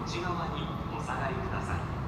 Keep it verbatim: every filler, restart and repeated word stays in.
ち側にお下がりください。